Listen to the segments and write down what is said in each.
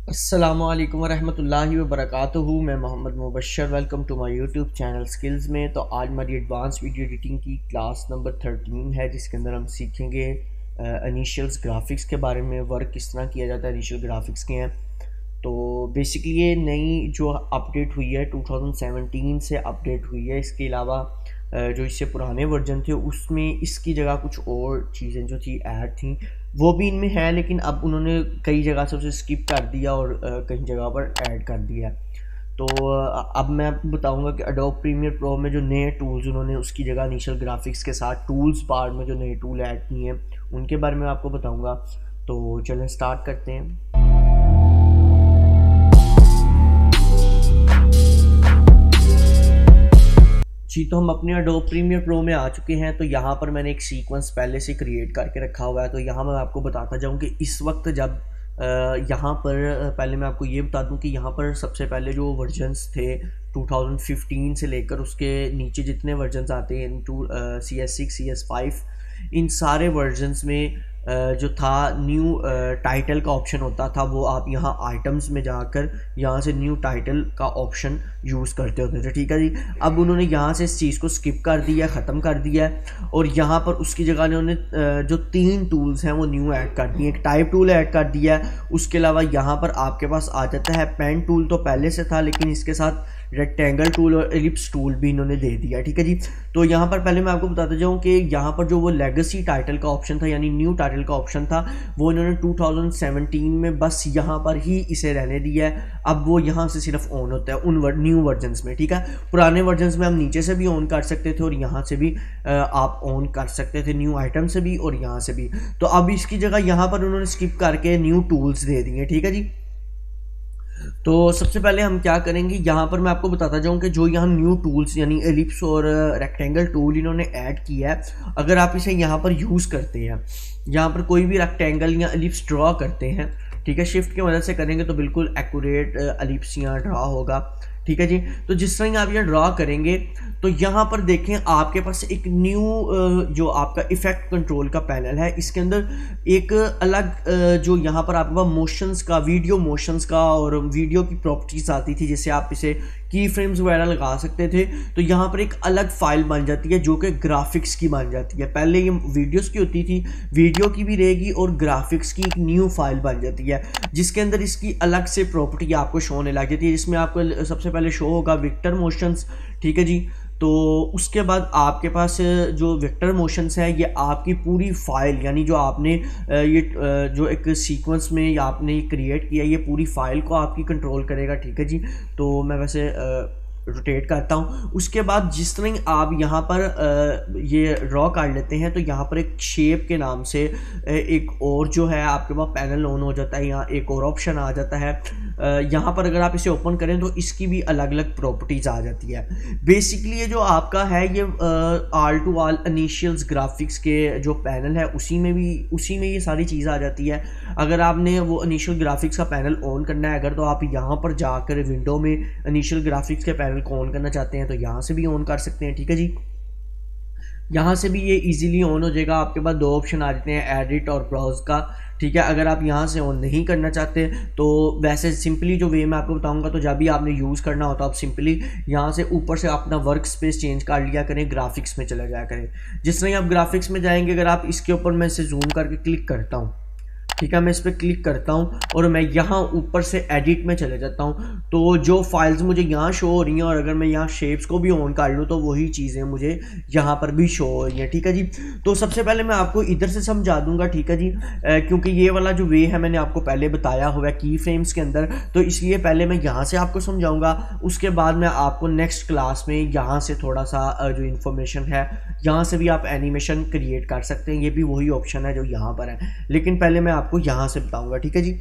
अस्सलामु अलैकुम वरहमतुल्लाहि वबरकातुहू। मैं Mohammad Mubashar, welcome to my YouTube channel skills में। तो आज हमारी एडवांस वीडियो एडिटिंग की क्लास नंबर 13 है, जिसके अंदर हम सीखेंगे इनिशियल्स ग्राफिक्स के बारे में। वर्क किस तरह किया जाता है, इनिशियल ग्राफिक्स के हैं। तो बेसिकली ये नई जो अपडेट हुई है 2017 से अपडेट हुई है। इसके अलावा जो इससे पुराने वर्जन थे उसमें इसकी जगह कुछ और चीज़ें जो थी ऐड थी, वो भी इनमें है, लेकिन अब उन्होंने कई जगह से उसे स्किप कर दिया और कई जगह पर ऐड कर दिया। तो अब मैं आपको बताऊंगा कि एडोब प्रीमियर प्रो में जो नए टूल्स उन्होंने उसकी जगह इनिशियल ग्राफिक्स के साथ टूल्स पार्ट में जो नए टूल ऐड किए हैं उनके बारे में आपको बताऊंगा। तो चलें स्टार्ट करते हैं। जी, तो हम अपने एडोब प्रीमियर प्रो में आ चुके हैं। तो यहाँ पर मैंने एक सीक्वेंस पहले से क्रिएट करके रखा हुआ है। तो यहाँ मैं आपको बताता जाऊँ कि इस वक्त जब यहाँ पर पहले मैं आपको ये बता दूँ कि यहाँ पर सबसे पहले जो वर्जन्स थे 2015 से लेकर उसके नीचे जितने वर्जन्स आते हैं CS6 CS5, इन सारे वर्जन्स में जो था न्यू टाइटल का ऑप्शन होता था, वो आप यहाँ आइटम्स में जाकर यहाँ से न्यू टाइटल का ऑप्शन यूज़ करते होते थे। ठीक है जी। अब उन्होंने यहाँ से इस चीज़ को स्किप कर दिया, ख़त्म कर दिया है, और यहाँ पर उसकी जगह उन्होंने जो 3 टूल्स हैं वो न्यू ऐड कर दिए। एक टाइप टूल ऐड कर दिया है, उसके अलावा यहाँ पर आपके पास आ जाता है पेन टूल, तो पहले से था लेकिन इसके साथ रेक्टेंगल टूल और एलिप्स टूल भी इन्होंने दे दिया। ठीक है जी। तो यहाँ पर पहले मैं आपको बताता जाऊँ कि यहाँ पर जो वो लेगेसी टाइटल का ऑप्शन था, यानी न्यू टाइटल का ऑप्शन था, वो इन्होंने 2017 में बस यहाँ पर ही इसे रहने दिया है। अब वो यहाँ से सिर्फ ऑन होता है उन न्यू वर्जन्स में। ठीक है। पुराने वर्जन्स में हम नीचे से भी ऑन कर सकते थे और यहाँ से भी आप ऑन कर सकते थे, न्यू आइटम से भी और यहाँ से भी। तो अब इसकी जगह यहाँ पर उन्होंने स्किप करके न्यू टूल्स दे दिए। ठीक है जी। तो सबसे पहले हम क्या करेंगे, यहाँ पर मैं आपको बताता जाऊँ कि जो यहाँ न्यू टूल्स यानी एलिप्स और रेक्टेंगल टूल इन्होंने ऐड किया है, अगर आप इसे यहाँ पर यूज़ करते हैं, यहाँ पर कोई भी रेक्टेंगल या एलिप्स ड्रॉ करते हैं, ठीक है, शिफ्ट की मदद से करेंगे तो बिल्कुल एक्यूरेट एलिप्स यहाँ ड्रॉ होगा। ठीक है जी। तो जिस तरह आप यहाँ ड्रॉ करेंगे तो यहाँ पर देखें आपके पास एक न्यू जो आपका इफेक्ट कंट्रोल का पैनल है, इसके अंदर एक अलग जो यहाँ पर आपके पास मोशंस का, वीडियो मोशंस का और वीडियो की प्रॉपर्टीज आती थी, जिससे आप इसे की फ्रेम्स वगैरह लगा सकते थे। तो यहाँ पर एक अलग फाइल बन जाती है जो कि ग्राफिक्स की बन जाती है। पहले ये वीडियोस की होती थी, वीडियो की भी रहेगी और ग्राफिक्स की एक न्यू फाइल बन जाती है, जिसके अंदर इसकी अलग से प्रॉपर्टी आपको शो होने लग जाती है, जिसमें आपको सबसे पहले शो होगा वेक्टर मोशंस। ठीक है जी। तो उसके बाद आपके पास जो वेक्टर मोशंस है, ये आपकी पूरी फाइल, यानी जो आपने ये जो एक सीक्वेंस में या आपने क्रिएट किया, ये पूरी फाइल को आपकी कंट्रोल करेगा। ठीक है जी। तो मैं वैसे रोटेट करता हूँ। उसके बाद जिस तरह आप यहाँ पर ये ड्रॉ कर लेते हैं, तो यहाँ पर एक शेप के नाम से एक और जो है आपके पास पैनल ऑन हो जाता है, यहाँ एक और ऑप्शन आ जाता है। यहाँ पर अगर आप इसे ओपन करें तो इसकी भी अलग अलग प्रॉपर्टीज आ जाती है। बेसिकली ये जो आपका है ये ऑल टू ऑल इनिशियल्स ग्राफिक्स के जो पैनल है उसी में ये सारी चीज़ आ जाती है। अगर आपने वो इनिशियल ग्राफिक्स का पैनल ऑन करना है अगर, तो आप यहाँ पर जाकर विंडो में इनिशियल ग्राफिक्स के पैनल को ऑन करना चाहते हैं तो यहाँ से भी ऑन कर सकते हैं। ठीक है जी। यहाँ से भी ये इजीली ऑन हो जाएगा। आपके पास 2 ऑप्शन आ जाते हैं, एडिट और ब्राउज का। ठीक है। अगर आप यहाँ से ऑन नहीं करना चाहते तो वैसे सिंपली जो वे मैं आपको बताऊंगा, तो जब भी आपने यूज़ करना होता है आप सिंपली यहाँ से ऊपर से अपना वर्क स्पेस चेंज कर लिया करें, ग्राफिक्स में चला जाया करें। जिस तरह आप ग्राफिक्स में जाएंगे, अगर आप इसके ऊपर मैं इसे जूम करके क्लिक करता हूँ, ठीक है, मैं इस पर क्लिक करता हूँ और मैं यहाँ ऊपर से एडिट में चले जाता हूँ, तो जो फाइल्स मुझे यहाँ शो हो रही हैं, और अगर मैं यहाँ शेप्स को भी ऑन कर लूँ तो वही चीज़ें मुझे यहाँ पर भी शो हो रही हैं। ठीक है जी। तो सबसे पहले मैं आपको इधर से समझा दूंगा। ठीक है जी। क्योंकि ये वाला जो वे है मैंने आपको पहले बताया हुआ है की फ्रेम्स के अंदर, तो इसलिए पहले मैं यहाँ से आपको समझाऊंगा, उसके बाद मैं आपको नेक्स्ट क्लास में यहाँ से थोड़ा सा जो इन्फॉर्मेशन है, यहाँ से भी आप एनिमेशन क्रिएट कर सकते हैं। ये भी वही ऑप्शन है जो यहाँ पर है, लेकिन पहले मैं आपको यहाँ से बताऊंगा। ठीक है जी।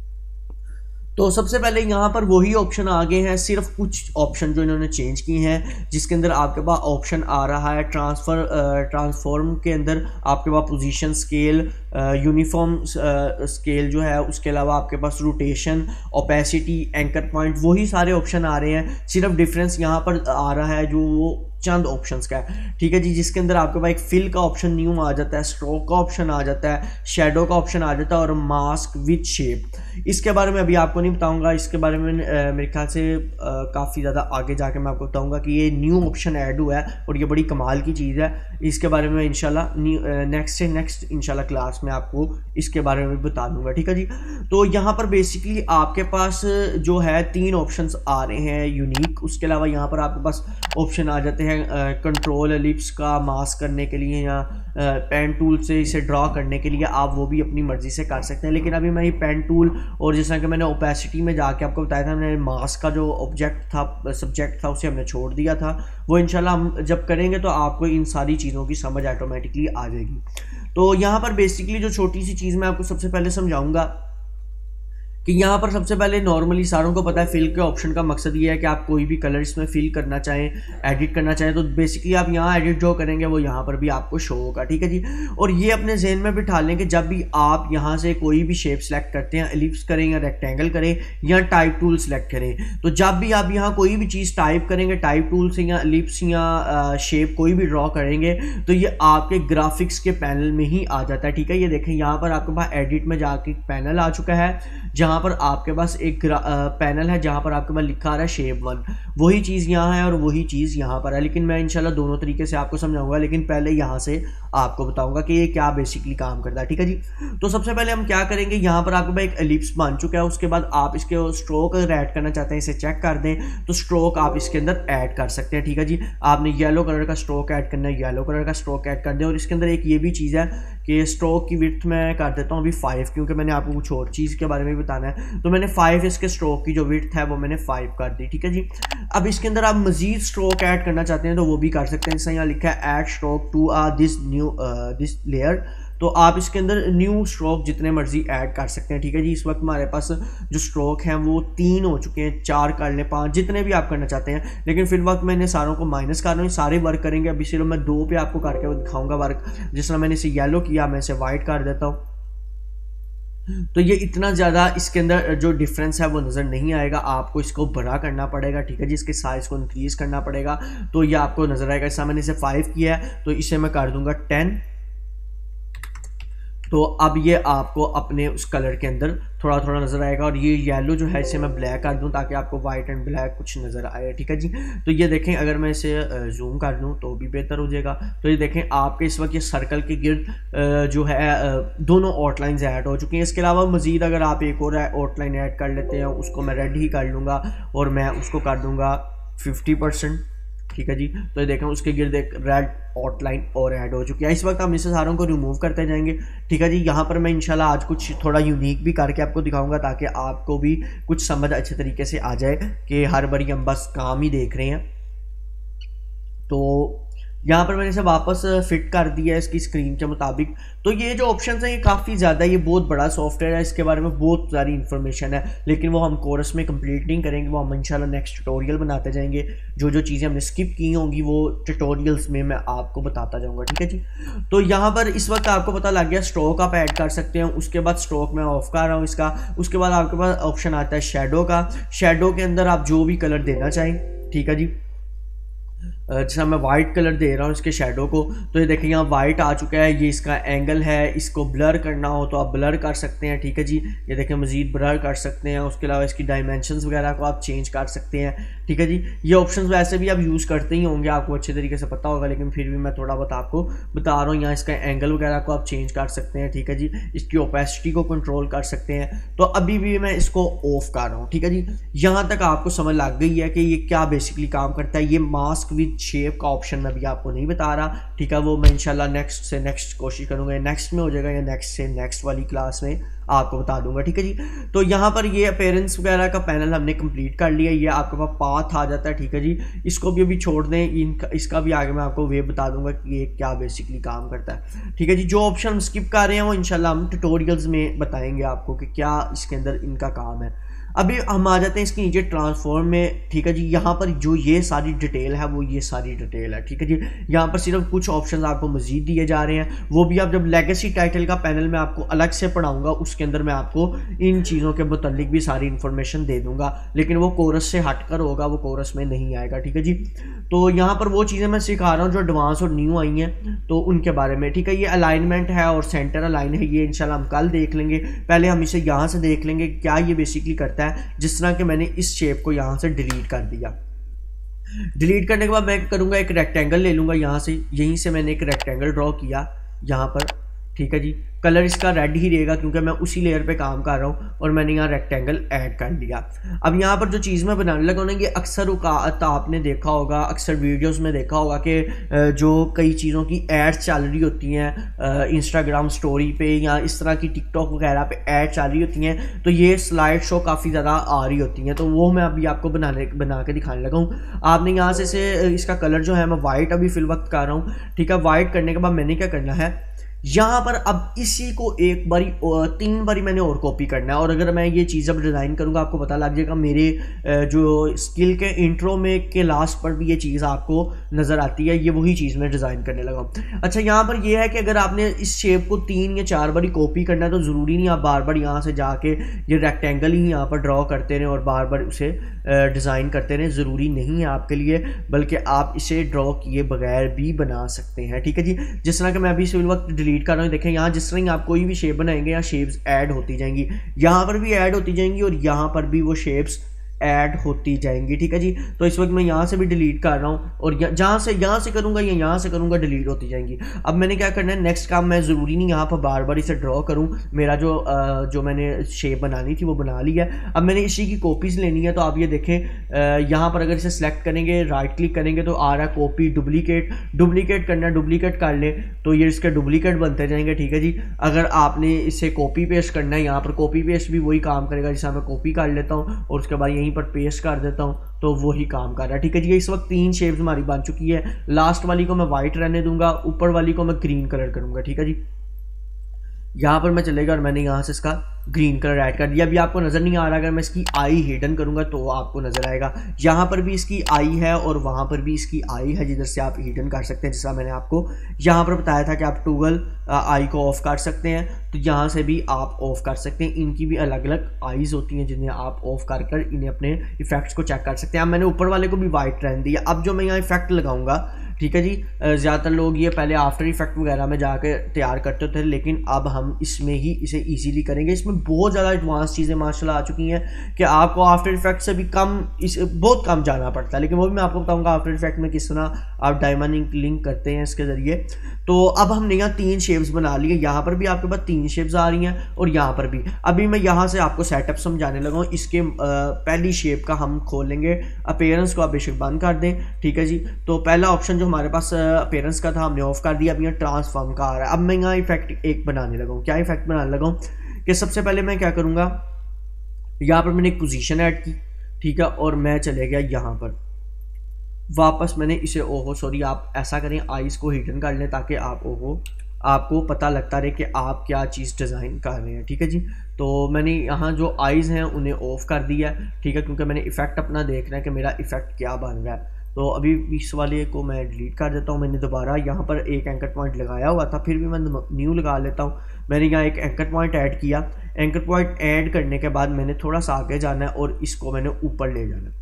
तो सबसे पहले यहाँ पर वही ऑप्शन आ गए हैं, सिर्फ कुछ ऑप्शन जो इन्होंने चेंज किए हैं, जिसके अंदर आपके पास ऑप्शन आ रहा है ट्रांसफॉर्म के अंदर आपके पास पोजीशन स्केल, यूनिफॉर्म स्केल जो है, उसके अलावा आपके पास रोटेशन, ओपेसिटी, एंकर पॉइंट, वही सारे ऑप्शन आ रहे हैं। सिर्फ डिफरेंस यहाँ पर आ रहा है जो वो चंद ऑप्शंस का है, ठीक है जी, जिसके अंदर आपके पास एक फिल का ऑप्शन न्यू आ जाता है, स्ट्रोक का ऑप्शन आ जाता है, शेडो का ऑप्शन आ जाता है और मास्क विद शेप। इसके बारे में अभी आपको नहीं बताऊंगा, इसके बारे में मेरे ख्याल से काफ़ी ज़्यादा आगे जाके मैं आपको बताऊंगा कि ये न्यू ऑप्शन ऐड हुआ है और ये बड़ी कमाल की चीज़ है। इसके बारे में इंशाल्लाह नेक्स्ट से नेक्स्ट इंशाल्लाह क्लास में आपको इसके बारे में बता दूंगा, ठीक है जी। तो यहाँ पर बेसिकली आपके पास जो है 3 ऑप्शंस आ रहे हैं यूनिक। उसके अलावा यहाँ पर आपके पास ऑप्शन आ जाते हैं कंट्रोल एलिप्स का मास्क करने के लिए या पेन टूल से इसे ड्रॉ करने के लिए, आप वो भी अपनी मर्जी से कर सकते हैं। लेकिन अभी मैं ये पेन टूल और जिस तरह कि मैंने ओपेसिटी में जाके आपको बताया था, मैंने मास्क का जो ऑब्जेक्ट था, सब्जेक्ट था, उसे हमने छोड़ दिया था। वो इंशाल्लाह हम जब करेंगे तो आपको इन सारी चीज़ों की समझ ऑटोमेटिकली आ जाएगी। तो यहाँ पर बेसिकली जो छोटी सी चीज़ मैं आपको सबसे पहले समझाऊंगा कि यहाँ पर सबसे पहले नॉर्मली सारों को पता है फिल के ऑप्शन का मकसद ये है कि आप कोई भी कलर इसमें फिल करना चाहें, एडिट करना चाहें, तो बेसिकली आप यहाँ एडिट जो करेंगे वो यहाँ पर भी आपको शो होगा, ठीक है जी। और ये अपने जहन में बिठा लें कि जब भी आप यहाँ से कोई भी शेप सेलेक्ट करते हैं, एलिप्स करें या रेक्टेंगल करें या टाइप टूल सेलेक्ट करें, तो जब भी आप यहाँ कोई भी चीज़ टाइप करेंगे टाइप टूल से या एलिप्स या शेप कोई भी ड्रॉ करेंगे, तो ये आपके ग्राफिक्स के पैनल में ही आ जाता है, ठीक है। ये देखें यहाँ पर आपके पास एडिट में जाके पैनल आ चुका है, जहाँ पर आपके पास एक पैनल है जहाँ पर आपके पास लिखा आ रहा है शेप 1। वही चीज़ यहाँ है और वही चीज़ यहाँ पर है, लेकिन मैं इंशाल्लाह दोनों तरीके से आपको समझाऊंगा। लेकिन पहले यहाँ से आपको बताऊंगा कि ये क्या बेसिकली काम करता है, ठीक है जी। तो सबसे पहले हम क्या करेंगे, यहाँ पर आपके पास एक एलिप्स बन चुका है। उसके बाद आप इसके स्ट्रोक अगर ऐड करना चाहते हैं, इसे चेक कर दें तो स्ट्रोक आप इसके अंदर ऐड कर सकते हैं, ठीक है जी। आपने येलो कलर का स्ट्रोक ऐड करना है, येलो कलर का स्ट्रोक ऐड कर दें। और इसके अंदर एक ये भी चीज़ है कि स्ट्रोक की विड्थ मैं कर देता हूँ अभी 5, क्योंकि मैंने आपको कुछ और चीज़ के बारे में भी बताना है। तो मैंने 5 इसके स्ट्रोक की जो विड्थ है वो मैंने 5 कर दी, ठीक है जी। अब इसके अंदर आप मजीद स्ट्रोक ऐड करना चाहते हैं तो वो भी कर सकते हैं। जैसे यहाँ लिखा है add stroke to this layer, तो आप इसके अंदर न्यू स्ट्रोक जितने मर्जी ऐड कर सकते हैं, ठीक है जी। इस वक्त हमारे पास जो स्ट्रोक हैं वो 3 हो चुके हैं, 4 कर लें, 5, जितने भी आप करना चाहते हैं। लेकिन फिर वक्त मैंने सारों को माइनस कर रहा हूँ, सारे वर्क करेंगे। अभी सिर्फ मैं 2 पे आपको करके दिखाऊंगा वर्क। जिस तरह मैंने इसे येलो किया, मैं इसे वाइट कर देता हूँ, तो ये इतना ज़्यादा इसके अंदर जो डिफरेंस है वो नज़र नहीं आएगा। आपको इसको बड़ा करना पड़ेगा, ठीक है जी, इसके साइज़ को इंक्रीज़ करना पड़ेगा, तो ये आपको नज़र आएगा। ऐसा मैंने इसे 5 किया है तो इसे मैं कर दूंगा 10। तो अब ये आपको अपने उस कलर के अंदर थोड़ा थोड़ा नज़र आएगा। और ये येलो जो है इसे मैं ब्लैक कर दूं ताकि आपको वाइट एंड ब्लैक कुछ नज़र आए, ठीक है जी। तो ये देखें, अगर मैं इसे जूम कर दूं तो भी बेहतर हो जाएगा। तो ये देखें आपके इस वक्त ये सर्कल के गिर्द जो है दोनों आउटलाइंस ऐड हो चुकी हैं। इसके अलावा मज़ीद अगर आप एक और आउटलाइन ऐड कर लेते हैं, उसको मैं रेड ही कर लूँगा और मैं उसको कर दूँगा 50%, ठीक है जी। तो ये देखें उसके गिर्द एक रेड आउटलाइन और ऐड हो चुकी है। इस वक्त हम इसे सारों को रिमूव करते जाएंगे, ठीक है जी। यहाँ पर मैं इंशाल्लाह आज कुछ थोड़ा यूनिक भी करके आपको दिखाऊंगा ताकि आपको भी कुछ समझ अच्छे तरीके से आ जाए कि हर बारी हम बस काम ही देख रहे हैं। तो यहाँ पर मैंने इसे वापस फिट कर दिया है इसकी स्क्रीन के मुताबिक। तो ये जो ऑप्शंस हैं ये काफ़ी ज़्यादा, ये बहुत बड़ा सॉफ्टवेयर है, इसके बारे में बहुत सारी इन्फॉर्मेशन है, लेकिन वो हम कोर्स में कंप्लीट नहीं करेंगे। वो हम इंशाल्लाह नेक्स्ट ट्यूटोरियल बनाते जाएंगे। जो जो चीज़ें हमने स्किप की होंगी वो ट्यूटोरियल्स में मैं आपको बताता जाऊँगा, ठीक है जी। तो यहाँ पर इस वक्त आपको पता लग गया स्ट्रोक आप ऐड कर सकते हैं। उसके बाद स्ट्रोक मैं ऑफ कर रहा हूँ इसका। उसके बाद आपके पास ऑप्शन आता है शेडो का। शेडो के अंदर आप जो भी कलर देना चाहें, ठीक है जी। जैसा मैं वाइट कलर दे रहा हूँ इसके शेडो को, तो ये देखिए यहाँ वाइट आ चुका है। ये इसका एंगल है, इसको ब्लर करना हो तो आप ब्लर कर सकते हैं, ठीक है जी। ये देखिए मज़ीद ब्लर कर सकते हैं। उसके अलावा इसकी डायमेंशंस वगैरह को आप चेंज कर सकते हैं, ठीक है जी। ये ऑप्शंस वैसे भी आप यूज़ करते ही होंगे, आपको अच्छे तरीके से पता होगा, लेकिन फिर भी मैं थोड़ा बहुत आपको बता रहा हूँ। यहाँ इसका एंगल वगैरह को आप चेंज कर सकते हैं, ठीक है जी। इसकी ओपेसिटी को कंट्रोल कर सकते हैं। तो अभी भी मैं इसको ऑफ कर रहा हूँ, ठीक है जी। यहाँ तक आपको समझ लग गई है कि ये क्या बेसिकली काम करता है। ये मास्क विद शेप का ऑप्शन मैं भी आपको नहीं बता रहा, ठीक है। वो मैं इंशाल्लाह नेक्स्ट से नेक्स्ट कोशिश करूंगा, नेक्स्ट में हो जाएगा या नेक्स्ट से नेक्स्ट वाली क्लास में आपको बता दूंगा, ठीक है जी। तो यहाँ पर ये अपीयरेंस वगैरह का पैनल हमने कंप्लीट कर लिया। ये आपके पास पाथ आ जाता है, ठीक है जी। इसको भी अभी छोड़ दें, इसका भी आगे मैं आपको वे बता दूंगा कि ये क्या बेसिकली काम करता है, ठीक है जी। जो ऑप्शन हम स्किप कर रहे हैं वो इंशाल्लाह हम ट्यूटोरियल्स में बताएंगे आपको कि क्या इसके अंदर इनका काम है। अभी हम आ जाते हैं इसके नीचे ट्रांसफॉर्म में, ठीक है जी। यहाँ पर जो ये सारी डिटेल है वो ये सारी डिटेल है, ठीक है जी। यहाँ पर सिर्फ कुछ ऑप्शंस आपको मजीद दिए जा रहे हैं, वो भी आप जब लेगेसी टाइटल का पैनल में आपको अलग से पढ़ाऊंगा उसके उसके अंदर मैं आपको इन चीज़ों के मुतालिक भी सारी इन्फॉर्मेशन दे दूंगा, लेकिन वो कोरस से हटकर होगा, वो कोरस में नहीं आएगा। ठीक है जी, तो यहाँ पर वो चीज़ें मैं सिखा रहा हूँ जो एडवांस और न्यू आई हैं, तो उनके बारे में। ठीक है, ये अलाइनमेंट है और सेंटर अलाइन है, ये इंशाल्लाह हम कल देख लेंगे। पहले हम इसे यहाँ से देख लेंगे क्या ये बेसिकली करता है। जिस तरह कि मैंने इस शेप को यहाँ से डिलीट कर दिया, डिलीट करने के बाद मैं करूँगा एक रेक्टेंगल ले लूँगा यहाँ से, यहीं से मैंने एक रेक्टेंगल ड्रॉ किया यहाँ पर। ठीक है जी, कलर इसका रेड ही रहेगा क्योंकि मैं उसी लेयर पे काम कर रहा हूँ, और मैंने यहाँ रेक्टेंगल ऐड कर लिया। अब यहाँ पर जो चीज़ मैं बनाने लगा ना, ये अक्सर औकात आपने देखा होगा, अक्सर वीडियोस में देखा होगा कि जो कई चीज़ों की एड्स चल रही होती हैं इंस्टाग्राम स्टोरी पे या इस तरह की टिकटॉक वगैरह पे ऐड चल रही होती हैं, तो ये स्लाइड शो काफ़ी ज़्यादा आ रही होती हैं, तो वो मैं अभी आपको बना के दिखाने लगा हूँ। आपने यहाँ से इसका कलर जो है मैं वाइट अभी फिल वक्त कर रहा हूँ। ठीक है, वाइट करने के बाद मैंने क्या करना है, यहाँ पर अब इसी को एक बारी 3 बारी मैंने और कॉपी करना है। और अगर मैं ये चीज़ अब डिज़ाइन करूँगा आपको पता लग जाएगा, मेरे जो स्किल के इंट्रो में के लास्ट पर भी ये चीज़ आपको नज़र आती है, ये वही चीज़ मैं डिज़ाइन करने लगा हूँ। अच्छा, यहाँ पर ये है कि अगर आपने इस शेप को 3 या 4 बारी कॉपी करना है तो ज़रूरी नहीं आप बार बार यहाँ से जाके ये रेक्टेंगल ही यहाँ पर ड्रॉ करते रहें और बार बार उसे डिज़ाइन करते रहें, ज़रूरी नहीं है आपके लिए, बल्कि आप इसे ड्रॉ किए बगैर भी बना सकते हैं। ठीक है जी, जिस तरह कि मैं अभी इस वक्त डिलीट कर रहा हूँ, देखें यहाँ जिस तरह आप कोई भी शेप बनाएंगे यहाँ शेप्स ऐड होती जाएंगी, यहाँ पर भी ऐड होती जाएंगी और यहाँ पर भी वो शेप्स ऐड होती जाएंगी। ठीक है जी, तो इस वक्त मैं यहाँ से भी डिलीट कर रहा हूँ और यहाँ से करूँगा या यहाँ से करूँगा, डिलीट होती जाएंगी। अब मैंने क्या करना है, नेक्स्ट काम मैं ज़रूरी नहीं यहाँ पर बार बार इसे ड्रॉ करूँ, मेरा जो मैंने शेप बनानी थी वो बना ली है। अब मैंने इसी की कॉपीज़ लेनी है, तो आप ये देखें यहाँ पर अगर इसे सेलेक्ट करेंगे, राइट क्लिक करेंगे तो आ रहा है कॉपी, डुप्लीकेट करना है, डुप्लीकेट कर ले तो ये इसके डुप्लीकेट बनते जाएंगे। ठीक है जी, अगर आपने इसे कॉपी पेस्ट करना है, यहाँ पर कॉपी पेस्ट भी वही काम करेगा, जिसे मैं कॉपी कर लेता हूँ और उसके बाद यहीं पर पेस्ट कर देता हूं तो वही काम कर रहा है। ठीक है जी, इस वक्त 3 शेप्स हमारी बन चुकी है। लास्ट वाली को मैं वाइट रहने दूंगा, ऊपर वाली को मैं ग्रीन कलर करूंगा। ठीक है जी, यहाँ पर मैं चलेगा और मैंने यहाँ से इसका ग्रीन कलर ऐड कर दिया। अभी आपको नज़र नहीं आ रहा, अगर मैं इसकी आई हिडन करूँगा तो आपको नज़र आएगा। यहाँ पर भी इसकी आई है और वहाँ पर भी इसकी आई है, जिधर से आप हिडन कर सकते हैं। जैसा मैंने आपको यहाँ पर बताया था कि आप टूगल आई को ऑफ कर सकते हैं, तो यहाँ से भी आप ऑफ कर सकते हैं। इनकी भी अलग अलग आईज़ होती हैं जिन्हें आप ऑफ कर इन्हें अपने इफेक्ट्स को चेक कर सकते हैं। अब मैंने ऊपर वाले को भी वाइट रहने दिया। अब जो मैं यहाँ इफेक्ट लगाऊंगा, ठीक है जी, ज़्यादातर लोग ये पहले आफ्टर इफेक्ट वगैरह में जाकर तैयार करते थे, लेकिन अब हम इसमें ही इसे इजीली करेंगे। इसमें बहुत ज़्यादा एडवांस चीज़ें माशाल्लाह आ चुकी हैं कि आपको आफ्टर इफेक्ट से भी बहुत कम जाना पड़ता है, लेकिन वो भी मैं आपको बताऊंगा आफ्टर इफेक्ट में किस तरह आप डायमंड लिंक करते हैं इसके ज़रिए। तो अब हमने यहाँ 3 शेप्स बना लिए, यहाँ पर भी आपके पास 3 शेप्स आ रही हैं और यहाँ पर भी। अभी मैं यहाँ से आपको सेटअप समझाने लगा हूँ। इसके पहली शेप का हम खोलेंगे, अपीयरेंस को आप बेशक बंद कर दें। ठीक है जी, तो पहला ऑप्शन जो हमारे पास अपीयरेंस का था हमने ऑफ कर दिया। अब यहाँ ट्रांसफॉर्म का आ रहा है। अब मैं यहाँ इफेक्ट एक बनाने लगा हूँ। क्या इफेक्ट बनाने लगा हूँ कि सबसे पहले मैं क्या करूँगा, यहाँ पर मैंने एक पोजीशन ऐड की, ठीक है, और मैं चले गया यहाँ पर वापस मैंने इसे आप ऐसा करें, आईज को हिडन कर लें ताकि आप आपको पता लगता रहे कि आप क्या चीज़ डिज़ाइन कर रहे हैं। ठीक है जी, तो मैंने यहाँ जो आईज़ हैं उन्हें ऑफ कर दिया। ठीक है, क्योंकि मैंने इफेक्ट अपना देखना है कि मेरा इफेक्ट क्या बन रहा है। तो अभी इस वाले को मैं डिलीट कर देता हूँ। मैंने दोबारा यहाँ पर एक एंकर पॉइंट लगाया हुआ था, फिर भी मैं न्यू लगा लेता हूँ। मैंने यहाँ एक एंकर पॉइंट ऐड किया। एंकर पॉइंट ऐड करने के बाद मैंने थोड़ा सा आगे जाना है और इसको मैंने ऊपर ले जाना है।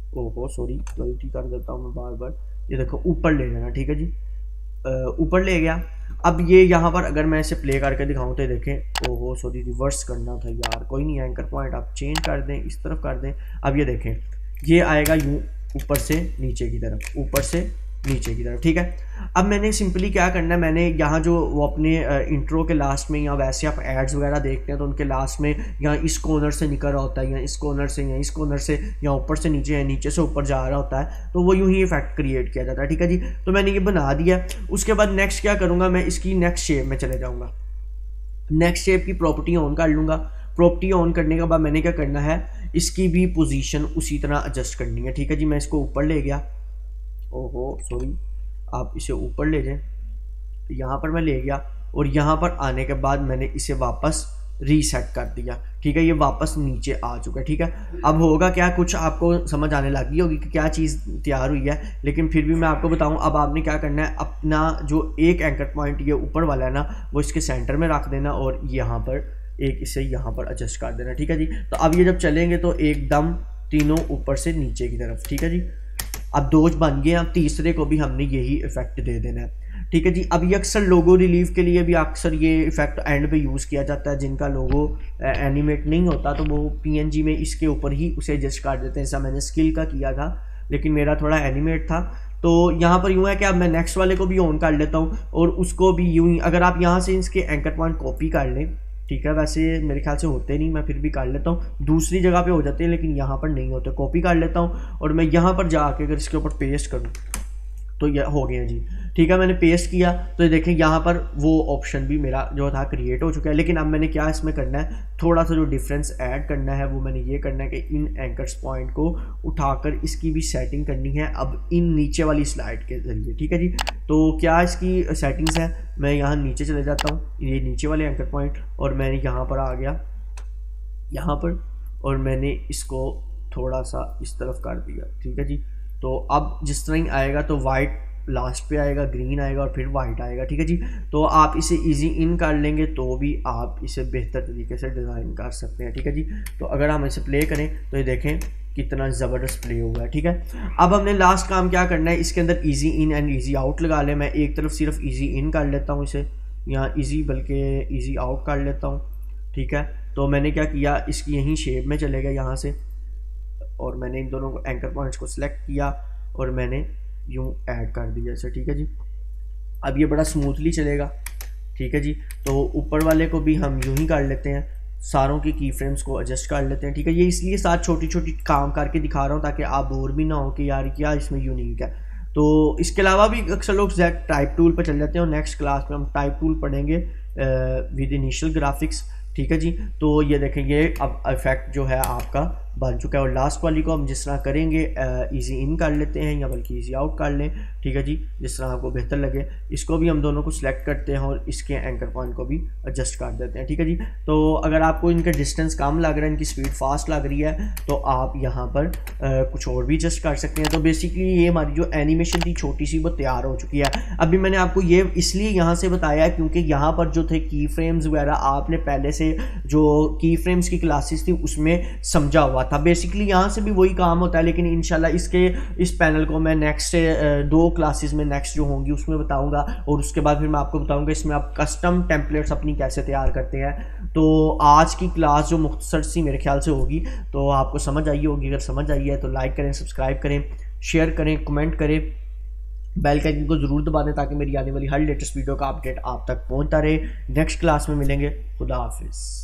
गलती कर देता हूँ मैं बार बार। ये देखो, ऊपर ले जाना। ठीक है जी, ऊपर ले गया। अब ये यहाँ पर अगर मैं इसे प्ले करके दिखाऊँ तो देखें, रिवर्स करना था यार, कोई नहीं। एंकर पॉइंट आप चेंज कर दें, इस तरफ कर दें। अब ये देखें, ये आएगा यूँ ऊपर से नीचे की तरफ, ऊपर से नीचे की तरफ। ठीक है, अब मैंने सिंपली क्या करना है, मैंने यहाँ जो वो अपने इंट्रो के लास्ट में, या वैसे आप एड्स वगैरह देखते हैं तो उनके लास्ट में यहाँ इस कॉर्नर से निकल रहा होता है, या इस कॉर्नर से, या इस कॉर्नर से, या ऊपर से नीचे, या नीचे से ऊपर जा रहा होता है, तो वो यूँ ही इफेक्ट क्रिएट किया जाता है। ठीक है जी, तो मैंने ये बना दिया। उसके बाद नेक्स्ट क्या करूँगा, मैं इसकी नेक्स्ट शेप में चले जाऊँगा। नेक्स्ट शेप की प्रॉपर्टी ऑन कर लूँगा। प्रॉपर्टी ऑन करने के बाद मैंने क्या करना है, इसकी भी पोजीशन उसी तरह एडजस्ट करनी है। ठीक है जी, मैं इसको ऊपर ले गया। आप इसे ऊपर ले जाएं, तो यहाँ पर मैं ले गया और यहाँ पर आने के बाद मैंने इसे वापस रीसेट कर दिया। ठीक है, ये वापस नीचे आ चुका है। ठीक है, अब होगा क्या, कुछ आपको समझ आने लगी होगी कि क्या चीज़ तैयार हुई है, लेकिन फिर भी मैं आपको बताऊं। अब आपने क्या करना है, अपना जो एक एंकर पॉइंट ये ऊपर वाला है ना, वो इसके सेंटर में रख देना और यहाँ पर एक इसे यहाँ पर एडजस्ट कर देना, ठीक है जी। तो अब ये जब चलेंगे तो एकदम तीनों ऊपर से नीचे की तरफ, ठीक है जी। अब दो बन गए, अब तीसरे को भी हमने यही इफेक्ट दे देना है, ठीक है जी। अब ये अक्सर लोगो रिलीफ के लिए भी अक्सर ये इफेक्ट एंड पे यूज़ किया जाता है, जिनका लोगो एनिमेट नहीं होता तो वो पीएनजी में इसके ऊपर ही उसे एडजस्ट कर देते हैं, जैसा मैंने स्किल का किया था, लेकिन मेरा थोड़ा एनिमेट था। तो यहाँ पर यूँ है कि अब मैं नेक्स्ट वाले को भी ऑन कर लेता हूँ और उसको भी यूँ ही, अगर आप यहाँ से इसके एंकर पॉइंट कॉपी कर लें, ठीक है, वैसे मेरे ख्याल से होते नहीं, मैं फिर भी कर लेता हूँ, दूसरी जगह पे हो जाते हैं लेकिन यहाँ पर नहीं होते, कॉपी कर लेता हूँ और मैं यहाँ पर जाके अगर इसके ऊपर पेस्ट करूँ तो ये हो गया जी, ठीक है। मैंने पेस्ट किया तो ये देखें यहाँ पर वो ऑप्शन भी मेरा जो था क्रिएट हो चुका है। लेकिन अब मैंने क्या इसमें करना है, थोड़ा सा जो डिफरेंस ऐड करना है वो मैंने ये करना है कि इन एंकर्स पॉइंट को उठाकर इसकी भी सेटिंग करनी है अब इन नीचे वाली स्लाइड के जरिए, ठीक है जी। तो क्या इसकी सेटिंग्स है, मैं यहाँ नीचे चले जाता हूँ, ये नीचे वाले एंकर पॉइंट, और मैंने यहाँ पर आ गया यहाँ पर, और मैंने इसको थोड़ा सा इस तरफ कर दिया, ठीक है जी। तो अब जिस तरह ही आएगा तो वाइट लास्ट पे आएगा, ग्रीन आएगा और फिर वाइट आएगा, ठीक है जी। तो आप इसे इजी इन कर लेंगे तो भी आप इसे बेहतर तरीके से डिज़ाइन कर सकते हैं, ठीक है जी। तो अगर हम इसे प्ले करें तो ये देखें कितना ज़बरदस्त प्ले हुआ है, ठीक है। अब हमने लास्ट काम क्या करना है, इसके अंदर easy in and easy out लगा लें। मैं एक तरफ सिर्फ इजी इन कर लेता हूँ इसे, यहाँ इजी बल्कि इजी आउट कर लेता हूँ, ठीक है। तो मैंने क्या किया, इसकी यहीं शेप में चले गया यहाँ से, और मैंने इन दोनों को एंकर पॉइंट्स को सिलेक्ट किया और मैंने यूँ ऐड कर दिया इसे, ठीक है जी। अब ये बड़ा स्मूथली चलेगा, ठीक है जी। तो ऊपर वाले को भी हम यूँ ही कर लेते हैं, सारों के की फ्रेम्स को एडजस्ट कर लेते हैं, ठीक है। ये इसलिए साथ छोटी छोटी काम करके दिखा रहा हूँ ताकि आप बोर भी ना हो कि यार क्या इसमें यूनिक है। तो इसके अलावा भी अक्सर लोग टाइप टूल पर चल जाते हैं और नेक्स्ट क्लास में हम टाइप टूल पढ़ेंगे विद इनिशियल ग्राफिक्स, ठीक है जी। तो ये देखें ये अब इफेक्ट जो है आपका बन चुका है। और लास्ट वाली को हम जिस तरह करेंगे इजी इन कर लेते हैं या बल्कि इजी आउट कर लें, ठीक है जी, जिस तरह आपको बेहतर लगे। इसको भी हम दोनों को सिलेक्ट करते हैं और इसके एंकर पॉइंट को भी एडजस्ट कर देते हैं, ठीक है जी। तो अगर आपको इनका डिस्टेंस कम लग रहा है, इनकी स्पीड फास्ट लग रही है, तो आप यहाँ पर कुछ और भी एडजस्ट कर सकते हैं। तो बेसिकली ये हमारी जो एनिमेशन थी छोटी सी वो तैयार हो चुकी है। अभी मैंने आपको ये इसलिए यहाँ से बताया है क्योंकि यहाँ पर जो थे की फ्रेम्स वगैरह आपने पहले से जो की फ्रेम्स की क्लासेस थी उसमें समझा हुआ था। बेसिकली यहाँ से भी वही काम होता है, लेकिन इंशाल्लाह इस पैनल को मैं नेक्स्ट 2 क्लासेस में नेक्स्ट जो होंगी उसमें बताऊंगा, और उसके बाद फिर मैं आपको बताऊंगा इसमें आप कस्टम टेम्पलेट्स अपनी कैसे तैयार करते हैं। तो आज की क्लास जो मुख्तसर सी मेरे ख्याल से होगी, तो आपको समझ आई होगी। अगर समझ आई है तो लाइक करें, सब्सक्राइब करें, शेयर करें, कमेंट करें, बेल आइकन को ज़रूर दबा दें ताकि मेरी आने वाली हर लेटेस्ट वीडियो का अपडेट आप तक पहुंचता रहे। नेक्स्ट क्लास में मिलेंगे। खुदा हाफिज़।